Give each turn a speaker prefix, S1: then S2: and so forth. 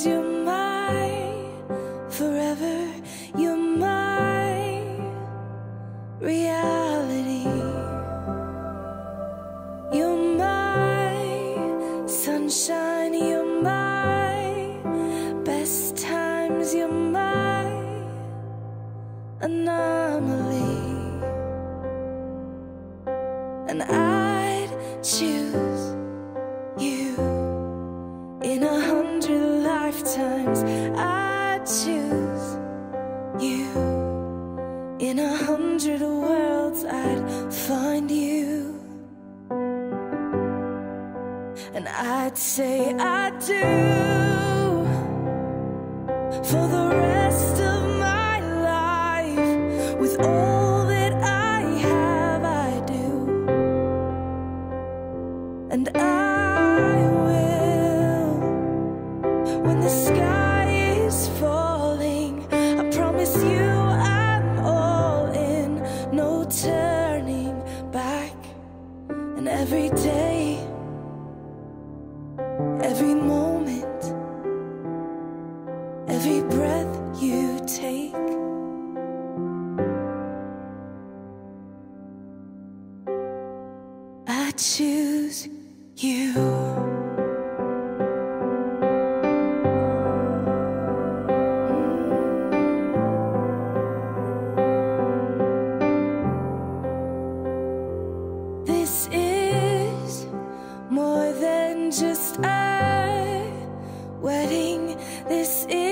S1: days, you're my forever, you're my reality. You're my sunshine, you're my best times, you're my anomaly. And I'd choose you in 100 lifetimes. I'd choose you in 100 worlds. I'd find you, and I'd say I do for the rest of my life. With all that I have, I do. And I will, when the sky is falling, I promise you I'm all in, no turning back. And every day, every moment, every breath you take, I choose you. This is more than just a wedding. This is